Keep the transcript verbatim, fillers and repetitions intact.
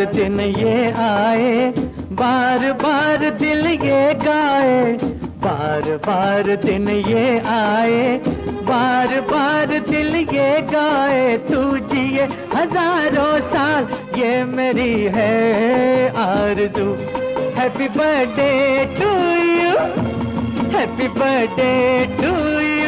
बार दिन ये आए, बार बार दिल ये गाए, बार बार दिन ये आए, बार बार दिल ये गाए। तू जिए हजारों साल ये मेरी है आरज़ू। Happy birthday to you, happy birthday to you.